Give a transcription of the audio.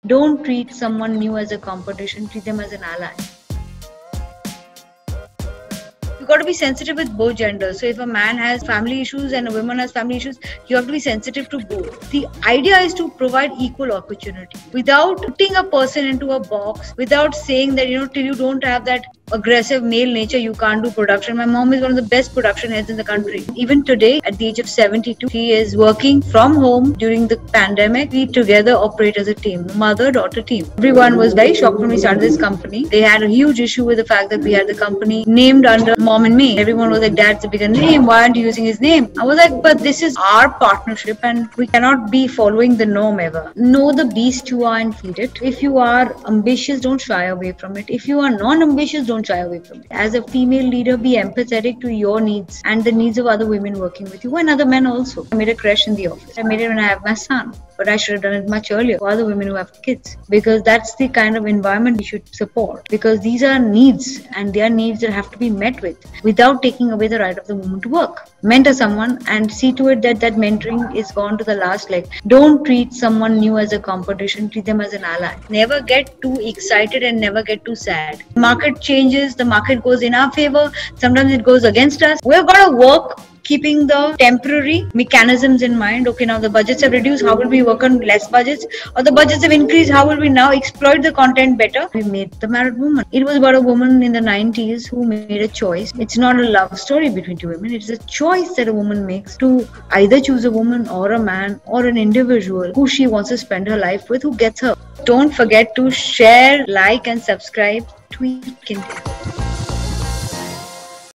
Don't treat someone new as a competition, treat them as an ally. You got to be sensitive with both genders. So if a man has family issues and a woman has family issues, you have to be sensitive to both. The idea is to provide equal opportunity without putting a person into a box, without saying that, till you don't have that aggressive male nature, you can't do production. My mom is one of the best production heads in the country. Even today, at the age of 72, she is working from home during the pandemic. We together operate as a team, mother-daughter team. Everyone was very shocked when we started this company. They had a huge issue with the fact that we had the company named under Mom and Me. Everyone was like, Dad's a bigger name. Why aren't you using his name? I was like, but this is our partnership and we cannot be following the norm ever. Know the beast you are and feed it. If you are ambitious, don't shy away from it. If you are non-ambitious, don't shy away from it. As a female leader, be empathetic to your needs and the needs of other women working with you and other men also. I made a creche in the office. I made it when I have my son, but I should have done it much earlier for other women who have kids, because that's the kind of environment we should support, because these are needs and they are needs that have to be met with without taking away the right of the woman to work. Mentor someone and see to it that that mentoring is gone to the last leg. Don't treat someone new as a competition, treat them as an ally. Never get too excited and never get too sad. Market changes, the market goes in our favor, sometimes it goes against us. We've got to work keeping the temporary mechanisms in mind. Okay, now the budgets have reduced, how will we work on less budgets? Or the budgets have increased, how will we now exploit the content better? We made The Married Woman. It was about a woman in the 90s who made a choice. It's not a love story between two women. It's a choice that a woman makes to either choose a woman or a man or an individual who she wants to spend her life with, who gets her. Don't forget to share, like and subscribe. Tweak India.